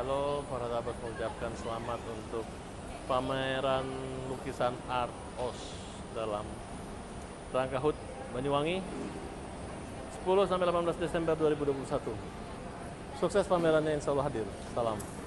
Halo para sahabat, mengucapkan selamat untuk pameran lukisan Art OS dalam rangka HUT Banyuwangi 10-18 Desember 2021. Sukses pamerannya, insya Allah hadir. Salam.